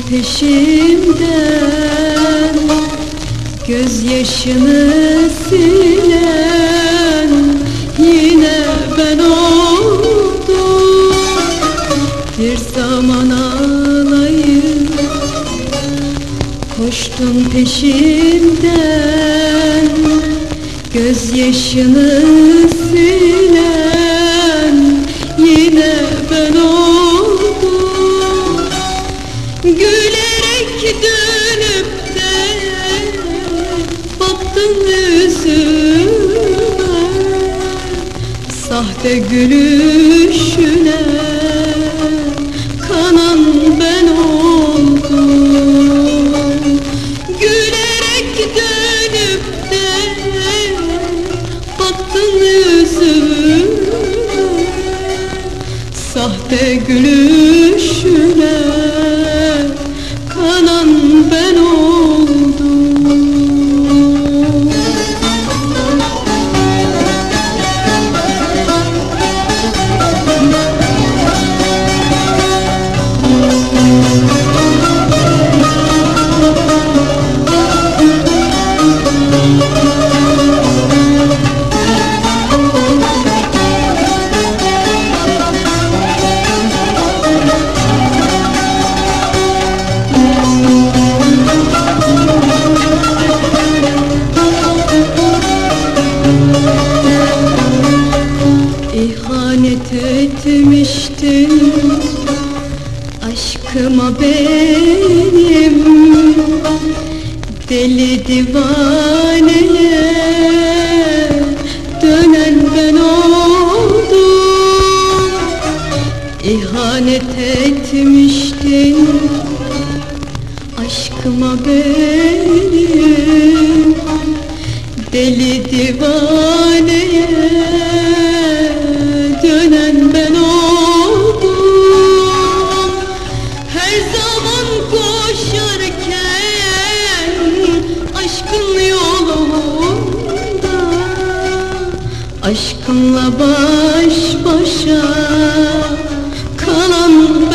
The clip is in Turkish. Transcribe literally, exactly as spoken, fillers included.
peşimden, gözyaşını silen yine ben oldum. Bir zaman ağlayıp koştum peşinden, gözyaşını silen yine ben oldum. Gülerek dönüp de baktın yüzüme, sahte gülüşüne kanan ben oldum. Gülerek dönüp de baktın yüzüme, sahte gülüşüne kanan ben oldum. İhanet etmiştin aşkıma benim, deli divaneye dönen ben oldum. İhanet etmiştin aşkıma benim, deli divaneye dönen ben oldum. Her zaman koşarken aşkın yolunda, aşkınla baş başa kalan